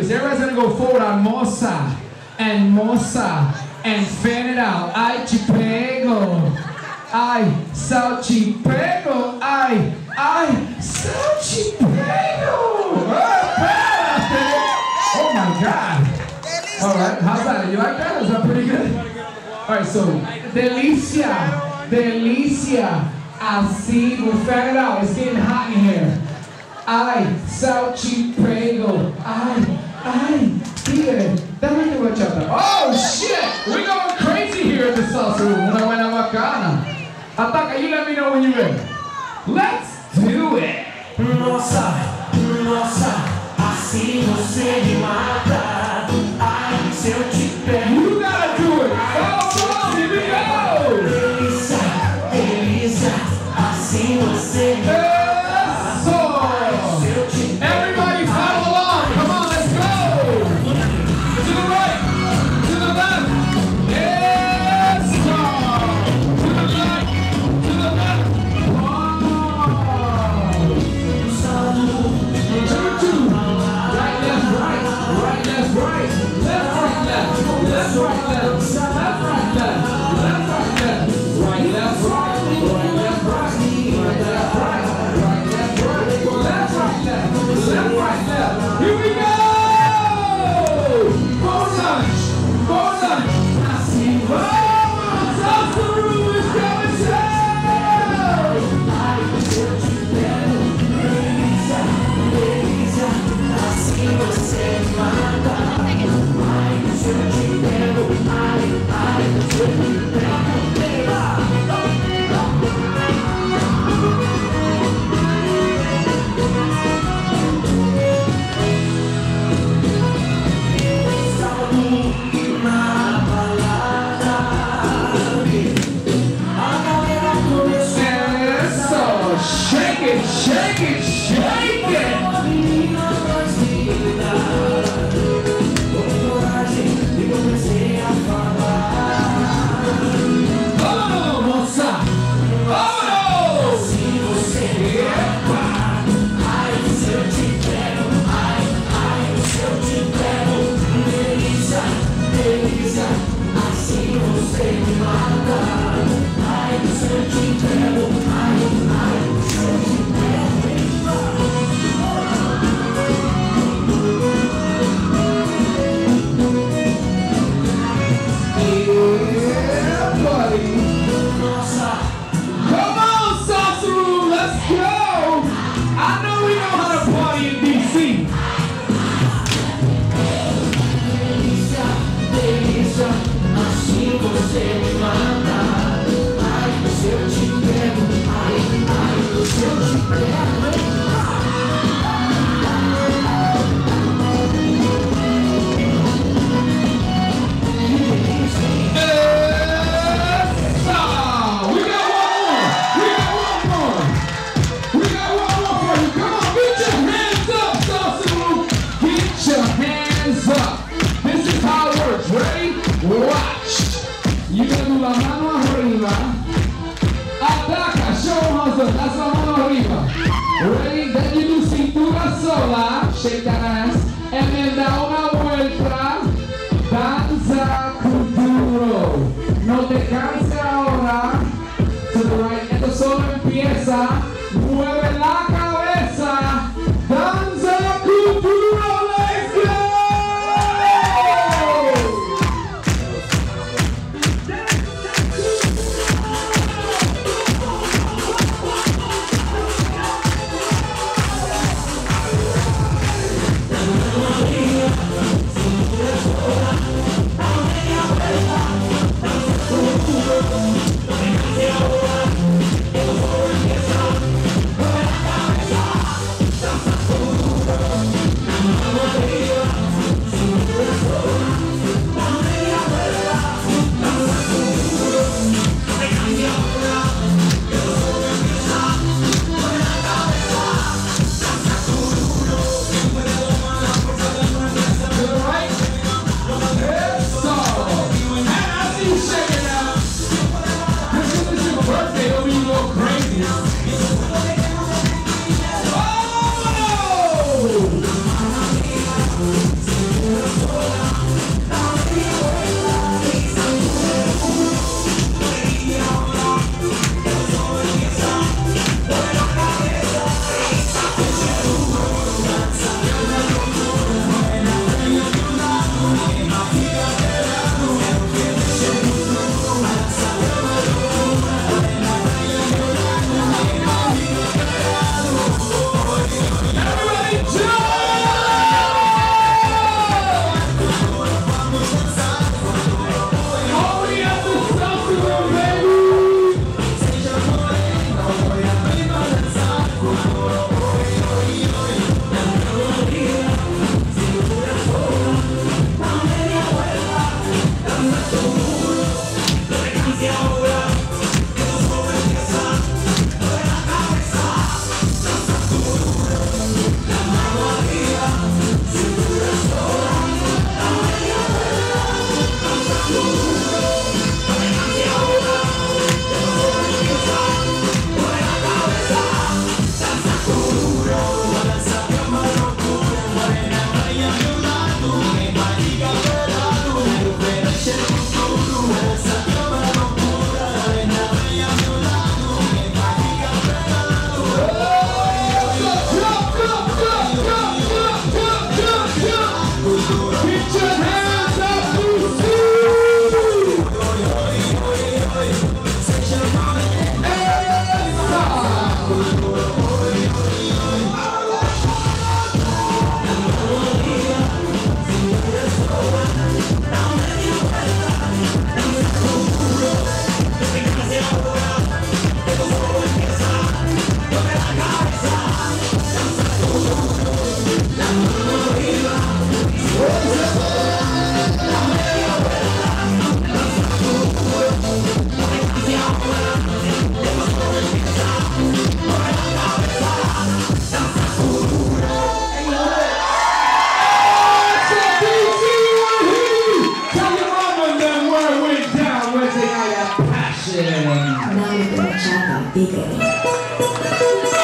this. Everybody's gonna go forward on moza and fan it out. Ay, chipego. Ay, salchipego. Ay, salchipego. Oh my God. All right, how's that? You like that? Is that pretty good? All right, so delicia. Así, we'll fan it out. It's getting hot in here. Ay, salchipego. Ay, tigre. Dame que bachata. Oh shit! We're going crazy here at the salsa room. Una buena bacana. Ataca, you let me know when you're ready. Let's do it. Nossa, assim você me mata. Ai, se eu te pego. You gotta do it. Oh, here we go. Delícia, assim você me mata. Everybody follow along. Come on, let's go. To the right, to the left. Yes, go. To the right, to the left. One, two. Right, left, right. Right, left, right. Left, right, left. Left, right, left. Left, right, left. Left, right, left. Right, left, right. Right, left, right. Right, left, right. Right, left, right. Left, right, left. Left, right, left. Here we go! Bonus! Oh, salsa room is going down! Delícia, assim você me mata. Ai, se eu te pego. Ai, se eu te pego. Shake it, shake it, shake it! Oh, moça! Oh! Ai, se eu te pego. Ai, se eu te pego. Delícia, assim você me mata. Ai, se eu te pego. Ai, se eu te pego. Yeah, buddy! Nossa, Come on, salsa room, let's go! I know we know how to party in DC. delícia, assim você me mata. Ai, se eu te pego. Ai, se eu te pego. Watch! You're gonna do la mano arriba. Ataca, show them how's up. That's la mano arriba. Ready? Then you do cintura sola. Shake that ass. And then da una vuelta. Danza kuduro. No te canses ahora. To the right. Esto solo empieza. Mueve la cabeza. Danza kuduro. Let's go! Eu vou sharing. Dame tu bachata, dígame.